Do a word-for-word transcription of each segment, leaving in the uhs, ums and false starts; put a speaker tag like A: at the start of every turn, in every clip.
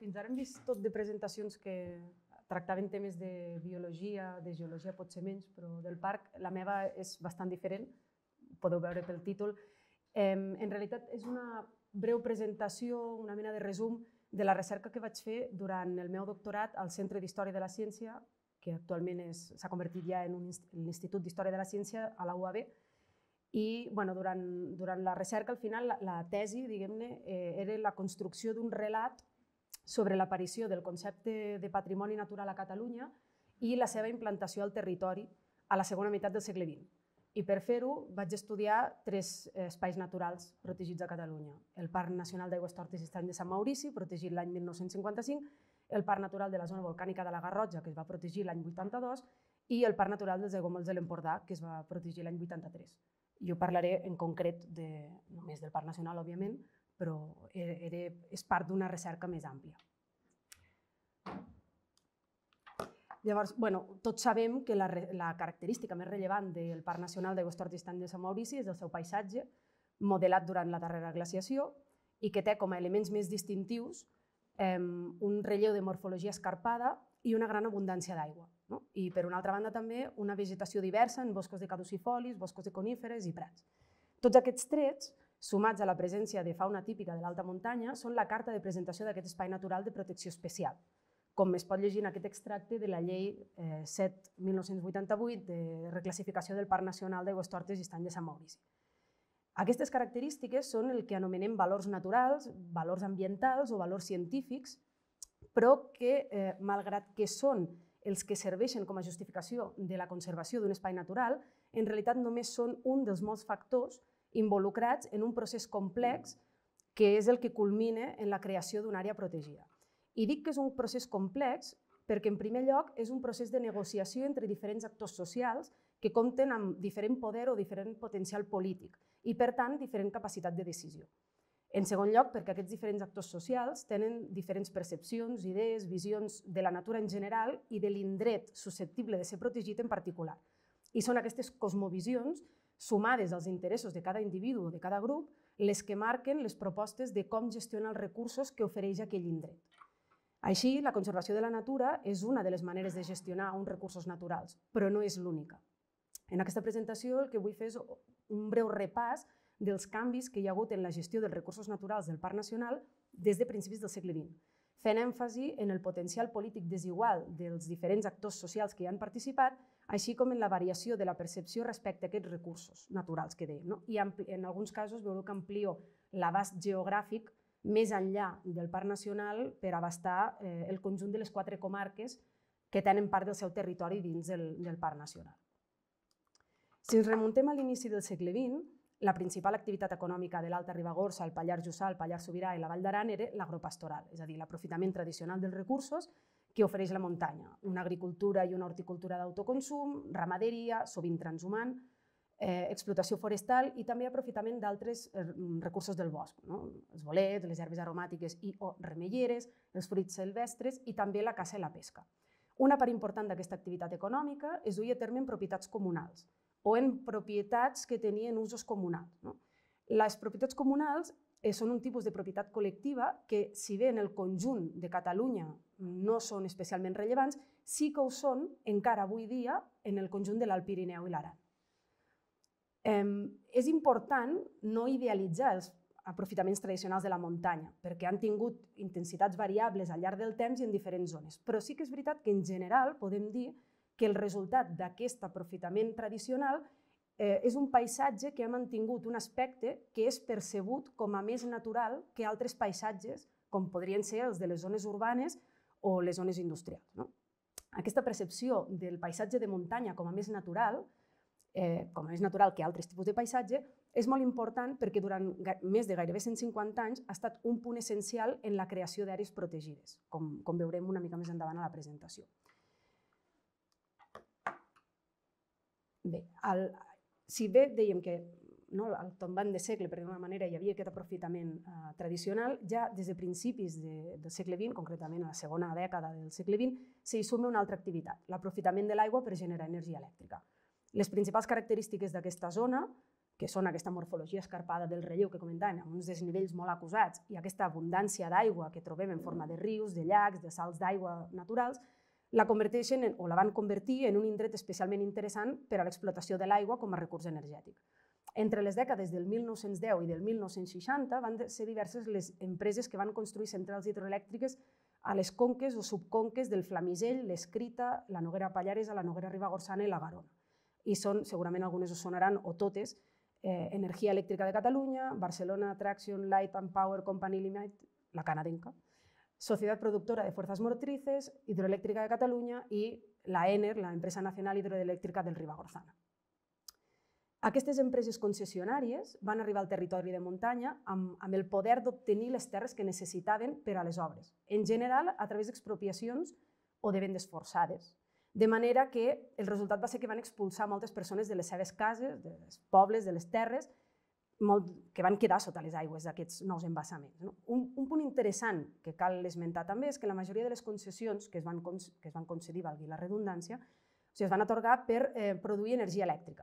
A: fins ara hem vist tot de presentacions que tractaven temes de biologia, de geologia potser menys, però del parc la meva és bastant diferent, podeu veure pel títol. En realitat és una breu presentació, una mena de resum de la recerca que vaig fer durant el meu doctorat al Centre d'Història de la Ciència, que actualment s'ha convertit ja en l'Institut d'Història de la Ciència a la U A B. I durant la recerca, al final, la tesi, diguem-ne, era la construcció d'un relat sobre l'aparició del concepte de patrimoni natural a Catalunya i la seva implantació al territori a la segona meitat del segle vint. I per fer-ho vaig estudiar tres espais naturals protegits a Catalunya. El Parc Nacional d'Aigüestortes i Estany de Sant Maurici, protegit l'any mil nou-cents cinquanta-cinc, el Parc Natural de la Zona Volcànica de la Garrotxa, que es va protegir l'any vuitanta-dos, i el Parc Natural dels Aiguamolls de l'Empordà, que es va protegir l'any vuitanta-tres. Jo parlaré en concret només del Parc Nacional, òbviament, però és part d'una recerca més àmplia. Llavors, tots sabem que la característica més rellevant del Parc Nacional d'Aigüestortes i Estany de Sant Maurici és el seu paisatge, modelat durant la darrera glaciació, i que té com a elements més distintius un relleu de morfologia escarpada i una gran abundància d'aigua. I, per una altra banda, també una vegetació diversa en boscos de caducifolis, boscos de coníferes i prats. Tots aquests trets, sumats a la presència de fauna típica de l'alta muntanya, són la carta de presentació d'aquest espai natural de protecció especial, com es pot llegir en aquest extracte de la Llei set mil nou-cents vuitanta-vuit de reclassificació del Parc Nacional d'Aigüestortes i Estany de Sant Maurici. Aquestes característiques són el que anomenem valors naturals, valors ambientals o valors científics, però que, malgrat que són els que serveixen com a justificació de la conservació d'un espai natural, en realitat només són un dels molts factors involucrats en un procés complex que és el que culmina en la creació d'una àrea protegida. I dic que és un procés complex perquè, en primer lloc, és un procés de negociació entre diferents actors socials que compten amb diferent poder o diferent potencial polític i, per tant, diferent capacitat de decisió. En segon lloc, perquè aquests diferents actors socials tenen diferents percepcions, idees, visions de la natura en general i de l'indret susceptible de ser protegit en particular. I són aquestes cosmovisions, sumades als interessos de cada individu o de cada grup, les que marquen les propostes de com gestionar els recursos que ofereix aquell indret. Així, la conservació de la natura és una de les maneres de gestionar uns recursos naturals, però no és l'única. En aquesta presentació el que vull fer és un breu repàs dels canvis que hi ha hagut en la gestió dels recursos naturals del Parc Nacional des de principis del segle vint, fent èmfasi en el potencial polític desigual dels diferents actors socials que hi han participat, així com en la variació de la percepció respecte a aquests recursos naturals que dèiem. I en alguns casos veureu que amplio l'abast geogràfic més enllà del Parc Nacional per abastar el conjunt de les quatre comarques que tenen part del seu territori dins del Parc Nacional. Si ens remuntem a l'inici del segle vint, la principal activitat econòmica de l'Alta Ribagorça, el Pallars Jussà, el Pallars Sobirà i la Vall d'Aran era l'agropastoral, és a dir, l'aprofitament tradicional dels recursos que ofereix la muntanya, una agricultura i una horticultura d'autoconsum, ramaderia, sovint transhumant, explotació forestal i també aprofitament d'altres recursos del bosc, els bolets, les herbes aromàtiques i o remelleres, els fruits silvestres i també la caça i la pesca. Una part important d'aquesta activitat econòmica es duia a terme en propietats comunals o en propietats que tenien usos comunals. Les propietats comunals són un tipus de propietat col·lectiva que, si bé en el conjunt de Catalunya no són especialment rellevants, sí que ho són encara avui dia en el conjunt de l'Alt Pirineu i l'Aran. És important no idealitzar els aprofitaments tradicionals de la muntanya, perquè han tingut intensitats variables al llarg del temps i en diferents zones, però sí que és veritat que en general podem dir que el resultat d'aquest aprofitament tradicional és un paisatge que ha mantingut un aspecte que és percebut com a més natural que altres paisatges, com podrien ser els de les zones urbanes o les zones industrials. Aquesta percepció del paisatge de muntanya com a més natural, com a més natural que altres tipus de paisatge, és molt important perquè durant més de gairebé cent cinquanta anys ha estat un punt essencial en la creació d'àrees protegides, com veurem una mica més endavant a la presentació. Bé, si bé dèiem que al tombant de segle, per d'alguna manera, hi havia aquest aprofitament tradicional, ja des de principis del segle vint, concretament a la segona dècada del segle vint, s'hi suma una altra activitat, l'aprofitament de l'aigua per generar energia elèctrica. Les principals característiques d'aquesta zona, que són aquesta morfologia escarpada del relleu que comentàvem, amb uns desnivells molt acusats, i aquesta abundància d'aigua que trobem en forma de rius, de llacs, de salts d'aigua naturals, la converteixen o la van convertir en un indret especialment interessant per a l'explotació de l'aigua com a recurs energètic. Entre les dècades del mil nou-cents deu i del mil nou-cents seixanta van ser diverses les empreses que van construir centrals hidroelèctriques a les conques o subconques del Flamisell, l'Escrita, la Noguera Pallaresa, la Noguera Ribagorçana i la Garona. I són, segurament algunes us sonaran, o totes, Eh, Energia Elèctrica de Catalunya, Barcelona Traction Light and Power Company Limited, la canadenca, Societat Productora de Fuerzas Motrices, Hidroelèctrica de Catalunya i la ENER, la Empresa Nacional Hidroelèctrica del Ribagorçana. Aquestes empreses concessionàries van arribar al territori de muntanya amb, amb el poder d'obtenir les terres que necessitaven per a les obres, en general a través d'expropiacions o de vendes forçades. De manera que el resultat va ser que van expulsar moltes persones de les seves cases, dels pobles, de les terres, molt, que van quedar sota les aigües d'aquests nous embassaments. No? Un, un punt interessant que cal esmentar també és que la majoria de les concessions que es van, que es van concedir, valgui la redundància, o sigui, es van atorgar per eh, produir energia elèctrica,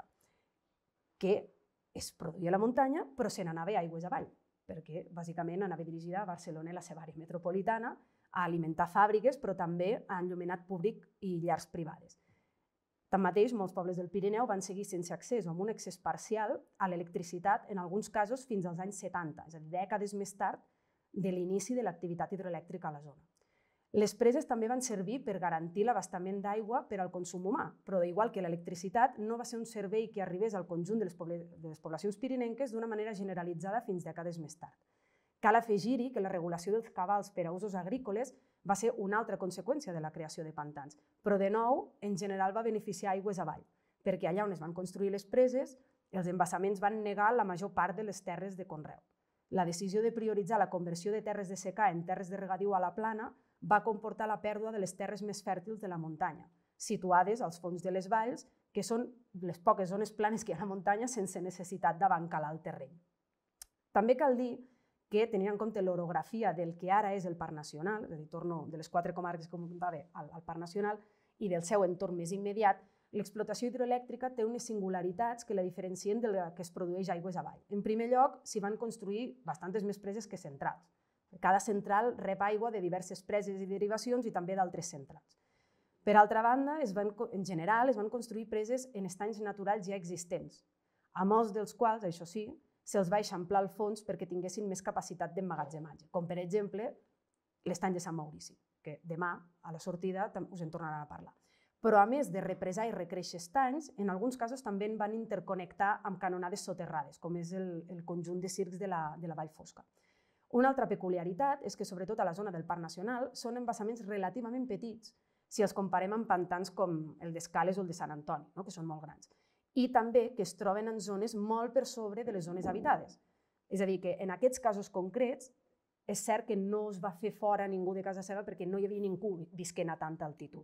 A: que es produïa a la muntanya però se n'anava a aigües avall, perquè bàsicament anava dirigida a Barcelona i la seva àrea metropolitana, a alimentar fàbriques, però també a enllumenat públic i llars privades. Tanmateix, molts pobles del Pirineu van seguir sense accés o amb un accés parcial a l'electricitat, en alguns casos fins als anys setanta, és a dir, dècades més tard de l'inici de l'activitat hidroelèctrica a la zona. Les preses també van servir per garantir l'abastament d'aigua per al consum humà, però igual que l'electricitat no va ser un servei que arribés al conjunt de les, de les poblacions pirinenques d'una manera generalitzada fins dècades més tard. Cal afegir-hi que la regulació dels cabals per a usos agrícoles va ser una altra conseqüència de la creació de pantans, però de nou, en general va beneficiar aigües avall, perquè allà on es van construir les preses, els embassaments van negar la major part de les terres de conreu. La decisió de prioritzar la conversió de terres de secà en terres de regadiu a la plana va comportar la pèrdua de les terres més fèrtils de la muntanya, situades als fons de les valls, que són les poques zones planes que hi ha a la muntanya sense necessitat d'abancalar el terreny. També cal dir que, tenint en compte l'orografia del que ara és el Parc Nacional, és a dir, torno de les quatre comarques que comentava al, al Parc Nacional i del seu entorn més immediat, l'explotació hidroelèctrica té unes singularitats que la diferencien de la que es produeix aigües avall. En primer lloc, s'hi van construir bastantes més preses que centrals. Cada central rep aigua de diverses preses i derivacions i també d'altres centrals. Per altra banda, es van, en general, es van construir preses en estanys naturals ja existents, a molts dels quals, això sí, se'ls va eixamplar el fons perquè tinguessin més capacitat d'emmagatzematge, com per exemple l'estany de Sant Maurici, que demà, a la sortida, us en tornaran a parlar. Però a més de represar i recréixer estanys, en alguns casos també en van interconnectar amb canonades soterrades, com és el, el conjunt de circs de la, de la Vall Fosca. Una altra peculiaritat és que, sobretot a la zona del Parc Nacional, són embassaments relativament petits, si els comparem amb pantans com el d'Escales o el de Sant Antoni, no? Que són molt grans. I també que es troben en zones molt per sobre de les zones habitades. És a dir, que en aquests casos concrets és cert que no es va fer fora ningú de casa seva perquè no hi havia ningú visquent a tanta altitud.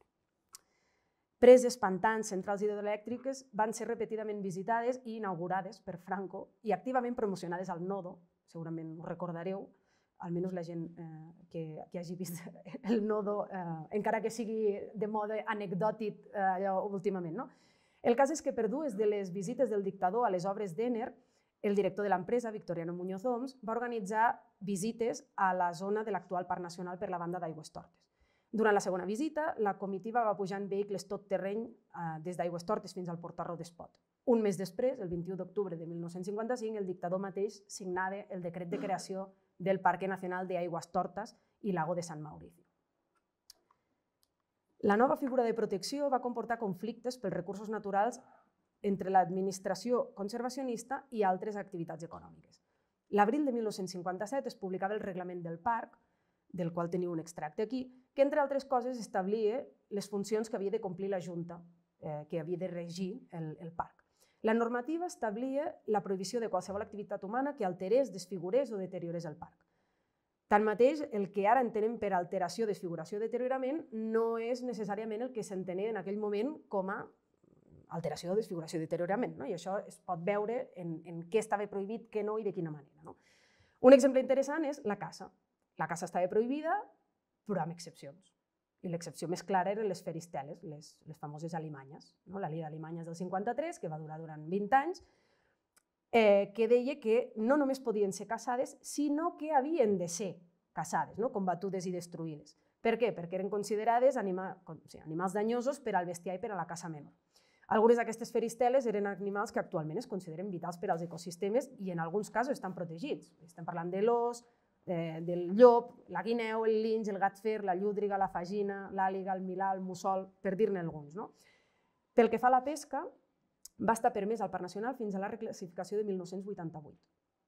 A: Preses, pantans, centrals hidroelèctriques van ser repetidament visitades i inaugurades per Franco i activament promocionades al Nodo, segurament ho recordareu, almenys la gent eh, que, que hagi vist el Nodo, eh, encara que sigui de mode anecdòtic eh, allò últimament, no? El cas és que per dues de les visites del dictador a les obres d'Ener, el director de l'empresa, Victoriano Muñoz Oms, va organitzar visites a la zona de l'actual Parc Nacional per la banda d'Aigüestortes. Durant la segona visita, la comitiva va pujar en vehicles tot terreny des d'Aigüestortes fins al Portarró d'Espot. Un mes després, el vint-i-u d'octubre de mil nou-cents cinquanta-cinc, el dictador mateix signava el decret de creació del Parque Nacional de Aigüestortes i Lago de Sant Mauricio. La nova figura de protecció va comportar conflictes pels recursos naturals entre l'administració conservacionista i altres activitats econòmiques. L'abril de mil nou-cents cinquanta-set es publicava el reglament del parc, del qual teniu un extracte aquí, que entre altres coses establia les funcions que havia de complir la Junta, eh, que havia de regir el, el parc. La normativa establia la prohibició de qualsevol activitat humana que alterés, desfigurés o deteriorés el parc. Tanmateix, el que ara entenem per alteració, desfiguració o deteriorament no és necessàriament el que s'entenia en aquell moment com a alteració, desfiguració o deteriorament, no? I això es pot veure en, en què estava prohibit, què no i de quina manera. No? Un exemple interessant és la caça. La caça estava prohibida, però amb excepcions. I l'excepció més clara eren les feristeles, les, les famoses alimanyes. No? La llei d'alimanyes del cinquanta-tres, que va durar durant vint anys, que deia que no només podien ser caçades, sinó que havien de ser caçades, combatudes i destruïdes. Per què? Perquè eren considerades animals danyosos per al bestiar i per a la caça menor. Algunes d'aquestes feristeles eren animals que actualment es consideren vitals per als ecosistemes i en alguns casos estan protegits. Estem parlant de l'ós, del llop, la guineu, el linx, el gat fer, la llúdriga, la fagina, l'àliga, el milà, el mussol, per dir-ne alguns. Pel que fa a la pesca, va estar permès al Parc Nacional fins a la reclassificació de mil nou-cents vuitanta-vuit.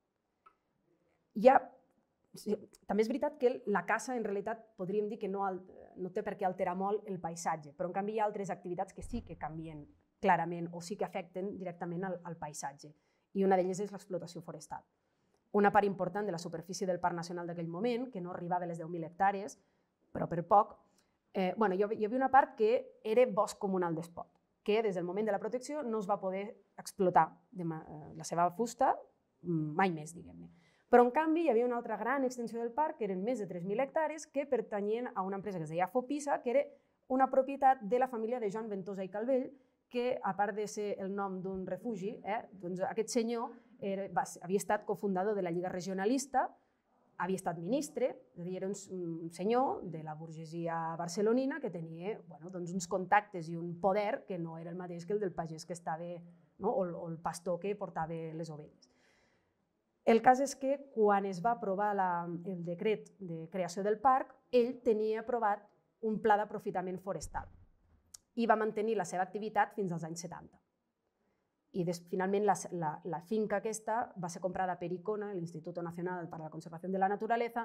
A: També és veritat que la caça, en realitat, podríem dir que no té per què alterar molt el paisatge, però en canvi hi ha altres activitats que sí que canvien clarament o sí que afecten directament al paisatge, i una d'elles és l'explotació forestal. Una part important de la superfície del Parc Nacional d'aquell moment, que no arribava a les deu mil hectàrees, però per poc, hi havia una part que era bosc comunal d'Espot, que des del moment de la protecció no es va poder explotar la seva fusta mai més, diguem-ne. Però, en canvi, hi havia una altra gran extensió del parc, que eren més de tres mil hectàrees, que pertanyien a una empresa que es deia Fopisa, que era una propietat de la família de Joan Ventosa i Calvell, que, a part de ser el nom d'un refugi, aquest senyor havia estat cofundador de la Lliga Regionalista, havia estat ministre, és a dir, era un senyor de la burgesia barcelonina que tenia uns contactes i un poder que no era el mateix que el del pagès que estava, o el pastor que portava les ovelles. El cas és que, quan es va aprovar el decret de creació del parc, ell tenia aprovat un pla d'aprofitament forestal i va mantenir la seva activitat fins als anys setanta. I finalment la finca aquesta va ser comprada per ICONA, l'Instituto Nacional para la Conservación de la Naturaleza,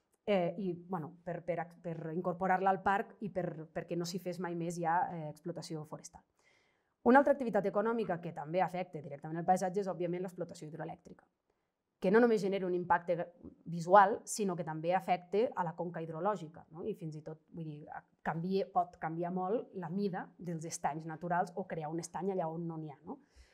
A: per incorporar-la al parc i perquè no s'hi fes mai més ja explotació forestal. Una altra activitat econòmica que també afecta directament el paisatge és, òbviament, l'explotació hidroelèctrica, que no només genera un impacte visual, sinó que també afecta a la conca hidrològica i fins i tot pot canviar molt la mida dels estanys naturals o crear un estany allà on no n'hi ha.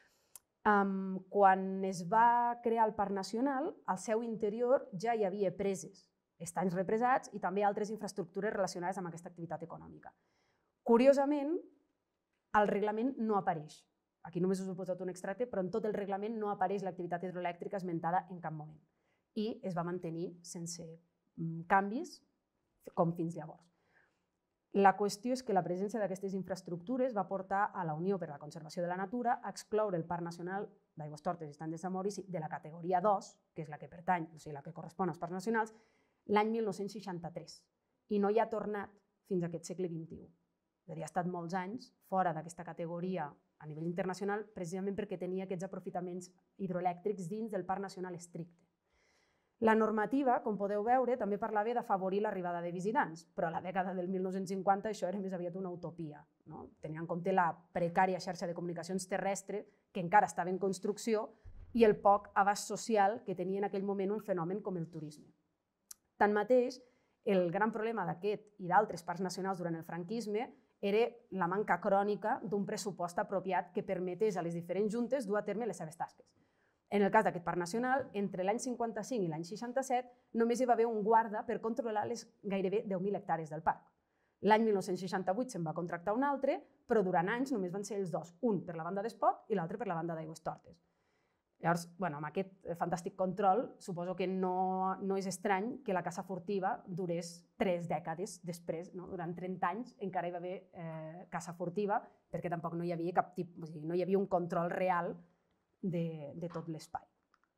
A: Quan es va crear el Parc Nacional, al seu interior ja hi havia preses, estanys represats i també altres infraestructures relacionades amb aquesta activitat econòmica. Curiosament, el reglament no apareix. Aquí només us he posat un extracte, però en tot el reglament no apareix l'activitat hidroelèctrica esmentada en cap moment. I es va mantenir sense canvis com fins llavors. La qüestió és que la presència d'aquestes infraestructures va portar a la Unió per a la Conservació de la Natura a excloure el Parc Nacional d'Aigüestortes i Estany de Sant Maurici de la categoria dos, que és la que pertany, o sigui, la que correspon als parcs nacionals, l'any mil nou-cents seixanta-tres. I no hi ha tornat fins a aquest segle vint-i-u. És a dir, ha estat molts anys fora d'aquesta categoria a nivell internacional, precisament perquè tenia aquests aprofitaments hidroelèctrics dins del Parc Nacional estricte. La normativa, com podeu veure, també parlava d'afavorir l'arribada de visitants, però a la dècada del mil nou-cents cinquanta això era més aviat una utopia, tenint en compte la precària xarxa de comunicacions terrestre que encara estava en construcció i el poc abast social que tenia en aquell moment un fenomen com el turisme. Tanmateix, el gran problema d'aquest i d'altres parcs nacionals durant el franquisme era la manca crònica d'un pressupost apropiat que permetés a les diferents juntes dur a terme les seves tasques. En el cas d'aquest parc nacional, entre l'any cinquanta-cinc i l'any seixanta-set, només hi va haver un guarda per controlar les gairebé deu mil hectàrees del parc. L'any mil nou-cents seixanta-vuit se'n va contractar un altre, però durant anys només van ser els dos, un per la banda d'Espot i l'altre per la banda d'Aigüestortes. Llavors, amb aquest fantàstic control, suposo que no és estrany que la caça furtiva durés tres dècades després, durant trenta anys encara hi va haver caça furtiva, perquè tampoc no hi havia cap tipus, no hi havia un control real de tot l'espai.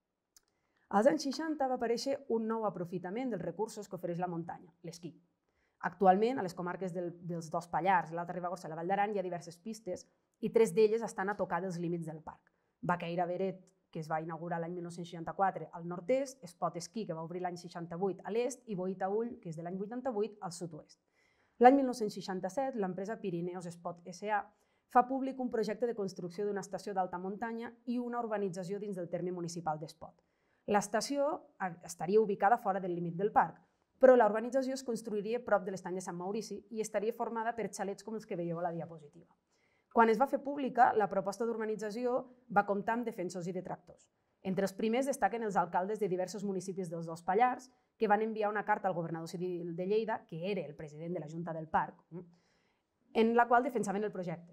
A: Als anys seixanta va aparèixer un nou aprofitament dels recursos que ofereix la muntanya, l'esquí. Actualment, a les comarques dels dos Pallars, l'Alta Ribagorça i la Vall d'Aran, hi ha diverses pistes i tres d'elles estan a tocar dels límits del parc. Baqueira Beret, que es va inaugurar l'any mil nou-cents seixanta-quatre al nord-est, Espot Esquí, que va obrir l'any seixanta-vuit a l'est, i Boita Ull, que és de l'any vuitanta-vuit, al sud-oest. L'any mil nou-cents seixanta-set, l'empresa Pirineos Espot S A fa públic un projecte de construcció d'una estació d'alta muntanya i una urbanització dins del terme municipal d'Espot. L'estació estaria ubicada fora del límit del parc, però la urbanització es construiria prop de l'estany de Sant Maurici i estaria formada per xalets com els que veieu a la diapositiva. Quan es va fer pública, la proposta d'urbanització va comptar amb defensors i detractors. Entre els primers destaquen els alcaldes de diversos municipis dels dos Pallars, que van enviar una carta al governador civil de Lleida, que era el president de la Junta del Parc, en la qual defensaven el projecte.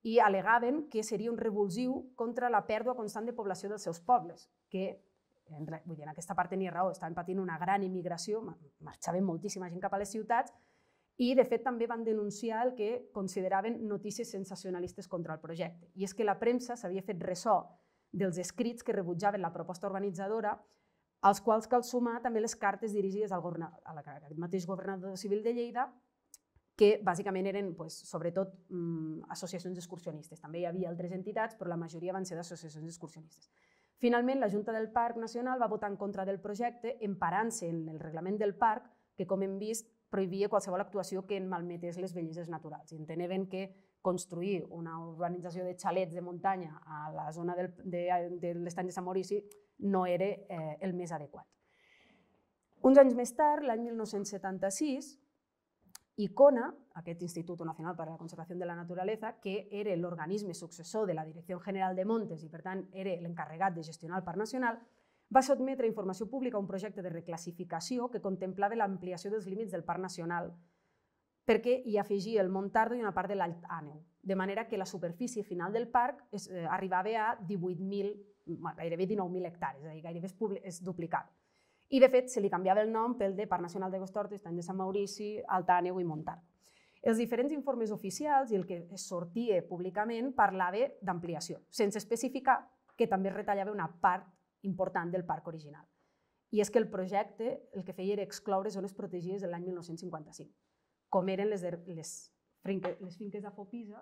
A: i al·legaven que seria un revulsiu contra la pèrdua constant de població dels seus pobles, que, vull dir, en aquesta part tenia raó, estaven patint una gran immigració, marxaven moltíssima gent cap a les ciutats, i de fet també van denunciar el que consideraven notícies sensacionalistes contra el projecte. I és que la premsa s'havia fet ressò dels escrits que rebutjaven la proposta urbanitzadora, als quals cal sumar també les cartes dirigides al mateix governador civil de Lleida, que bàsicament eren, sobretot, associacions excursionistes. També hi havia altres entitats, però la majoria van ser d'associacions excursionistes. Finalment, la Junta del Parc Nacional va votar en contra del projecte, emparant-se en el reglament del parc, que, com hem vist, prohibia qualsevol actuació que en malmetés les belleses naturals. I enteneven que construir una urbanització de xalets de muntanya a la zona de l'estany de Sant Maurici no era el més adequat. Uns anys més tard, l'any mil nou-cents setanta-sis, ICONA, aquest Instituto Nacional para la Conservación de la Naturaleza, que era l'organisme successor de la Direcció General de Montes i, per tant, era l'encarregat de gestionar el Parc Nacional, va sotmetre a informació pública un projecte de reclassificació que contemplava l'ampliació dels límits del Parc Nacional perquè hi afegia el Montardo i una part de l'Alt Àneu, de manera que la superfície final del parc arribava a divuit mil, gairebé dinou mil hectàrees, és a dir, gairebé es duplicava. I, de fet, se li canviava el nom pel de Parc Nacional d'Aigüestortes, Estany de Sant Maurici, Alt Àneu i Montardo. Els diferents informes oficials i el que sortia públicament parlava d'ampliació, sense especificar que també es retallava una part important del parc original. I és que el projecte el que feia era excloure zones protegides de l'any mil nou-cents cinquanta-cinc, com eren les finques de Fopisa,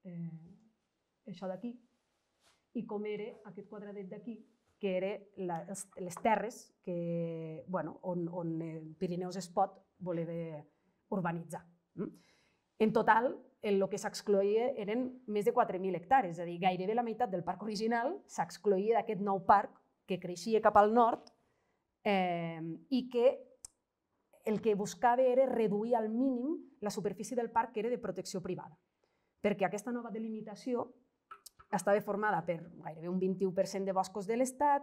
A: això d'aquí, i com era aquest quadradet d'aquí, que eren les terres on Pirineus Espot volia urbanitzar. En total, el que s'excloïa eren més de quatre mil hectàrees, és a dir, gairebé la meitat del parc original s'excloïa d'aquest nou parc que creixia cap al nord i que el que buscava era reduir al mínim la superfície del parc que era de protecció privada, perquè aquesta nova delimitació estava formada per gairebé un vint-i-u per cent de boscos de l'Estat,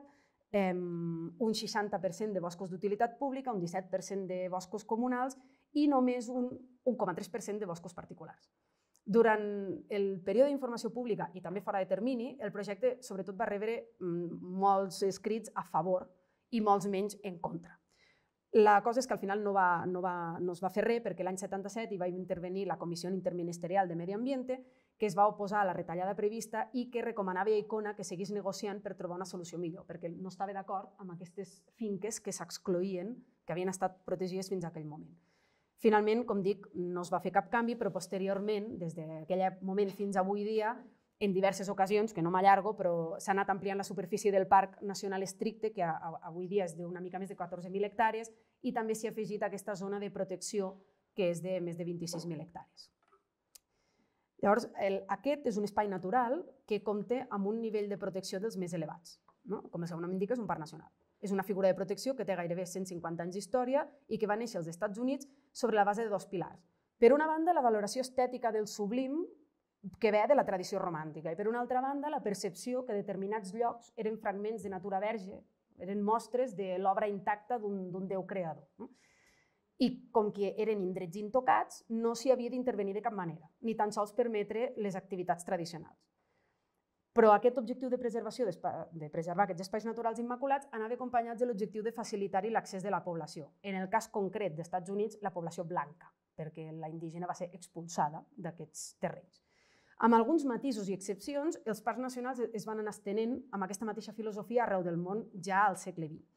A: un seixanta per cent de boscos d'utilitat pública, un disset per cent de boscos comunals i només un un coma tres per cent de boscos particulars. Durant el període d'informació pública i també fora de termini, el projecte sobretot va rebre molts escrits a favor i molts menys en contra. La cosa és que al final no es va fer res perquè l'any setanta-set hi va intervenir la Comissió Interministerial de Medi Ambiente, que es va oposar a la retallada prevista i que recomanava a ICONA que seguís negociant per trobar una solució millor, perquè no estava d'acord amb aquestes finques que s'excloïen, que havien estat protegides fins a aquell moment. Finalment, com dic, no es va fer cap canvi, però posteriorment, des d'aquell moment fins avui dia, en diverses ocasions, que no m'allargo, però s'ha anat ampliant la superfície del Parc Nacional estricte, que avui dia és d'una mica més de catorze mil hectàrees, i també s'hi ha afegit aquesta zona de protecció, que és de més de vint-i-sis mil hectàrees. Llavors, aquest és un espai natural que compta amb un nivell de protecció dels més elevats. Com el seu nom indica, és un parc nacional. És una figura de protecció que té gairebé cent cinquanta anys d'història i que va néixer als Estats Units sobre la base de dos pilars. Per una banda, la valoració estètica del sublim, que ve de la tradició romàntica, i per una altra banda, la percepció que determinats llocs eren fragments de natura verge, eren mostres de l'obra intacta d'un déu creador. I com que eren indrets intocats, no s'hi havia d'intervenir de cap manera, ni tan sols permetre les activitats tradicionals. Però aquest objectiu de preservació, de preservar aquests espais naturals immaculats, anava acompanyats de l'objectiu de facilitar-hi l'accés de la població. En el cas concret dels Estats Units, la població blanca, perquè la indígena va ser expulsada d'aquests terrenys. Amb alguns matisos i excepcions, els parcs nacionals es van anar estenent amb aquesta mateixa filosofia arreu del món ja al segle vint.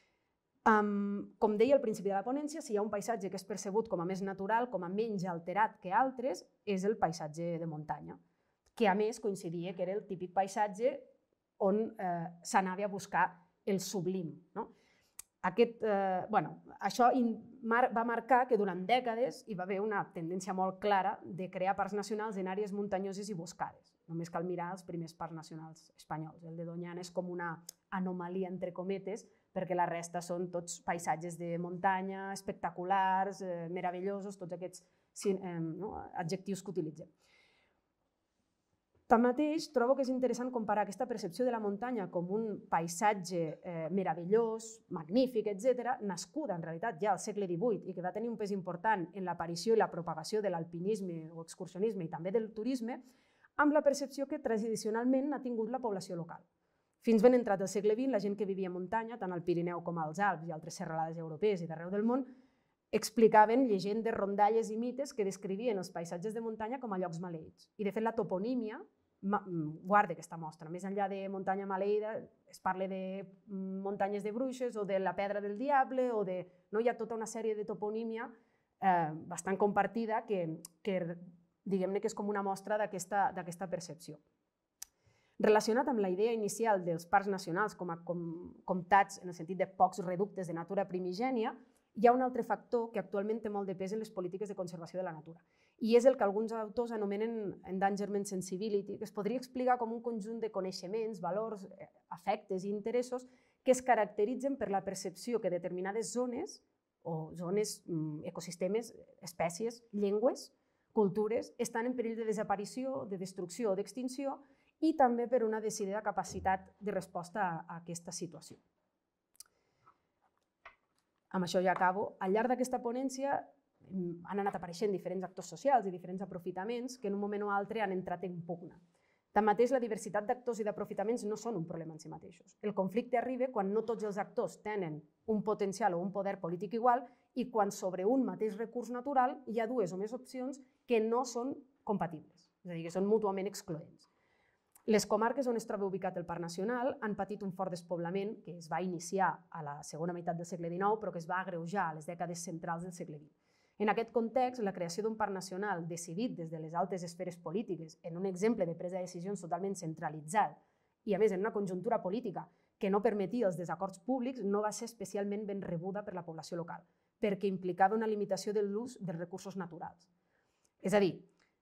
A: Com deia al principi de la ponència, si hi ha un paisatge que és percebut com a més natural, com a menys alterat que altres, és el paisatge de muntanya, que a més coincidia que era el típic paisatge on s'anava a buscar el sublim. Això va marcar que durant dècades hi va haver una tendència molt clara de crear parcs nacionals en àrees muntanyoses i boscades. Només cal mirar els primers parcs nacionals espanyols. El de Doñana és com una anomalia, entre cometes, perquè la resta són tots paisatges de muntanya, espectaculars, meravellosos, tots aquests adjectius que utilitzem. Tanmateix, trobo que és interessant comparar aquesta percepció de la muntanya com un paisatge meravellós, magnífic, etcètera, nascuda en realitat ja al segle divuit i que va tenir un pes important en l'aparició i la propagació de l'alpinisme o excursionisme i també del turisme, amb la percepció que tradicionalment ha tingut la població local. Fins ben entrat al segle vint, la gent que vivia a muntanya, tant al Pirineu com als Alps i altres serralades europees i d'arreu del món, explicaven llegendes, rondalles i mites que descrivien els paisatges de muntanya com a llocs maleïts. I, de fet, la toponímia guarda aquesta mostra. Més enllà de muntanya maleïda, es parla de muntanyes de bruixes o de la pedra del diable, o de... Hi ha tota una sèrie de toponímia bastant compartida que, diguem-ne, que és com una mostra d'aquesta percepció. Relacionat amb la idea inicial dels parcs nacionals com a comtats en el sentit de pocs reductes de natura primigènia, hi ha un altre factor que actualment té molt de pes en les polítiques de conservació de la natura, i és el que alguns autors anomenen endangerment sensibility, que es podria explicar com un conjunt de coneixements, valors, afectes i interessos que es caracteritzen per la percepció que determinades zones o zones, ecosistemes, espècies, llengües, cultures, estan en perill de desaparició, de destrucció o d'extinció, i també per una decidida capacitat de resposta a aquesta situació. Amb això ja acabo. Al llarg d'aquesta ponència han anat apareixent diferents actors socials i diferents aprofitaments que en un moment o altre han entrat en pugna. Tanmateix, la diversitat d'actors i d'aprofitaments no són un problema en si mateixos. El conflicte arriba quan no tots els actors tenen un potencial o un poder polític igual i quan sobre un mateix recurs natural hi ha dues o més opcions que no són compatibles, és a dir, que són mútuament excloents. Les comarques on es troba ubicat el Parc Nacional han patit un fort despoblament que es va iniciar a la segona meitat del segle dinou però que es va agreujar a les dècades centrals del segle vint. En aquest context, la creació d'un parc nacional decidit des de les altes esferes polítiques en un exemple de presa de decisions totalment centralitzat i, a més, en una conjuntura política que no permetia els desacords públics, no va ser especialment ben rebuda per la població local, perquè implicava una limitació de l'ús dels recursos naturals. És a dir,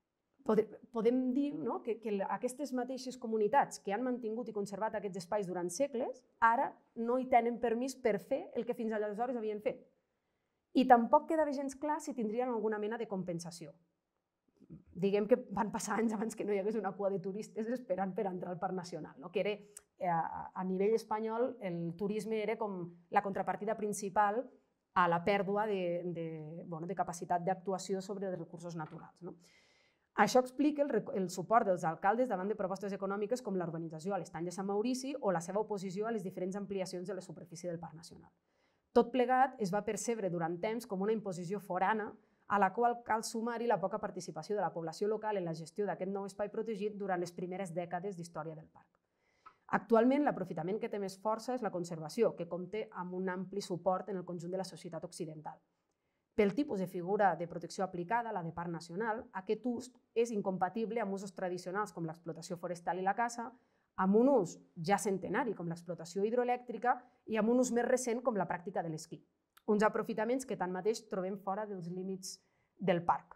A: podem dir que aquestes mateixes comunitats que han mantingut i conservat aquests espais durant segles, ara no hi tenen permís per fer el que fins aleshores havien fet. I tampoc quedava gens clar si tindrien alguna mena de compensació. Diguem que van passar anys abans que no hi hagués una cua de turistes esperant per entrar al Parc Nacional, que era, a nivell espanyol, el turisme era com la contrapartida principal a la pèrdua de capacitat d'actuació sobre els recursos naturals. Això explica el suport dels alcaldes davant de propostes econòmiques com l'urbanització a l'estany de Sant Maurici o la seva oposició a les diferents ampliacions de la superfície del Parc Nacional. Tot plegat es va percebre durant temps com una imposició forana a la qual cal sumar-hi la poca participació de la població local en la gestió d'aquest nou espai protegit durant les primeres dècades d'història del parc. Actualment, l'aprofitament que té més força és la conservació, que compta amb un ampli suport en el conjunt de la societat occidental. Pel tipus de figura de protecció aplicada, la de parc nacional, aquest ús és incompatible amb usos tradicionals com l'explotació forestal i la caça, amb un ús ja centenari com l'explotació hidroelèctrica i amb un ús més recent com la pràctica de l'esquí. Uns aprofitaments que tanmateix trobem fora dels límits del parc.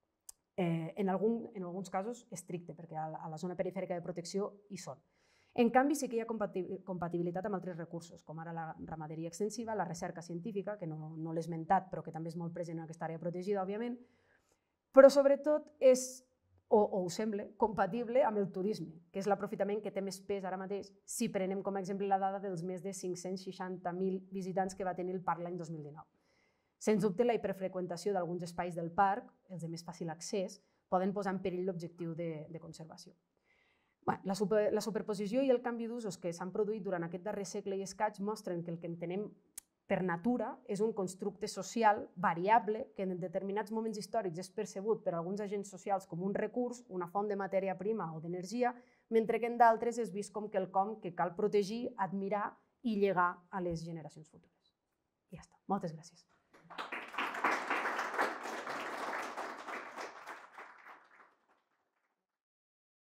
A: En alguns casos estricte, perquè a la zona perifèrica de protecció hi són. En canvi, sí que hi ha compatibilitat amb altres recursos, com ara la ramaderia extensiva, la recerca científica, que no l'he esmentat, però que també és molt present en aquesta àrea protegida, òbviament, però sobretot és, o ho sembla, compatible amb el turisme, que és l'aprofitament que té més pes ara mateix, si prenem com a exemple la dada dels més de cinc-cents seixanta mil visitants que va tenir el parc l'any dos mil dinou. Sens dubte, la hiperfreqüentació d'alguns espais del parc, els de més fàcil accés, poden posar en perill l'objectiu de conservació. La superposició i el canvi d'usos que s'han produït durant aquest darrer segle i escaig mostren que el que entenem per natura és un constructe social variable que en determinats moments històrics és percebut per alguns agents socials com un recurs, una font de matèria prima o d'energia, mentre que en d'altres és vist com quelcom que cal protegir, admirar i llegar a les generacions futures. I ja està. Moltes gràcies.